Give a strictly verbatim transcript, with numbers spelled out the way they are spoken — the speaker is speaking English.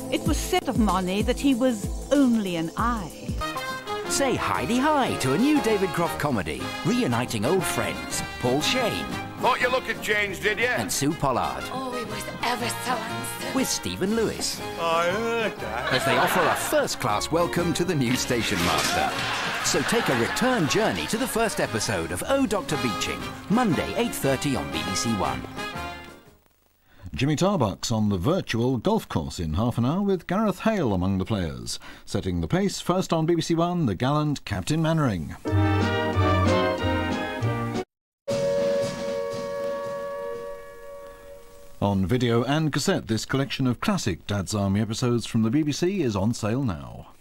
It was said of Marnie that he was only an eye. Say hi-de-hi to a new David Croft comedy, reuniting old friends Paul Shane. Thought your look had changed, did you? And Sue Pollard. Oh, he was ever so handsome. With Stephen Lewis. I heard that. As they offer a first-class welcome to the new station master. So take a return journey to the first episode of Oh, Doctor Beeching, Monday, eight thirty on B B C One. Jimmy Tarbuck's on the virtual golf course in half an hour with Gareth Hale among the players. Setting the pace, first on B B C One, the gallant Captain Mannering. On video and cassette, this collection of classic Dad's Army episodes from the B B C is on sale now.